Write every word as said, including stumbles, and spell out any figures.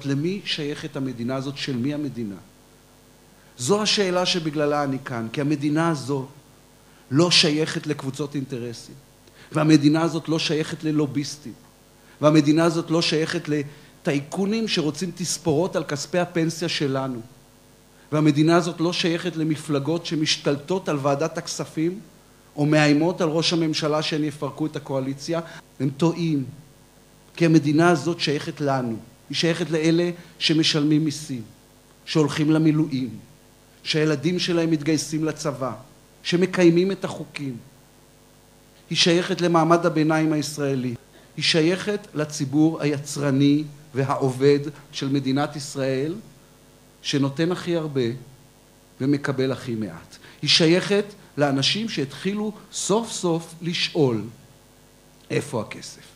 הזאת, למי שייכת המדינה הזאת, של מי המדינה? זו השאלה שבגללה אני כאן, כי המדינה הזו לא שייכת לקבוצות אינטרסים, והמדינה הזאת לא שייכת ללוביסטים, והמדינה הזאת לא שייכת לטייקונים שרוצים תספורות על כספי הפנסיה שלנו, והמדינה הזאת לא שייכת למפלגות שמשתלטות על ועדת הכספים, או מאיימות על ראש הממשלה שהן יפרקו את הקואליציה. הם טועים, כי המדינה הזאת שייכת לנו, היא שייכת לאלה שמשלמים מיסים, שהולכים למילואים, שהילדים שלהם מתגייסים לצבא, שמקיימים את החוקים. היא שייכת למעמד הביניים הישראלי, היא שייכת לציבור היצרני והעובד של מדינת ישראל, שנותן הכי הרבה ומקבל הכי מעט. היא שייכת לאנשים שהתחילו סוף סוף לשאול איפה הכסף.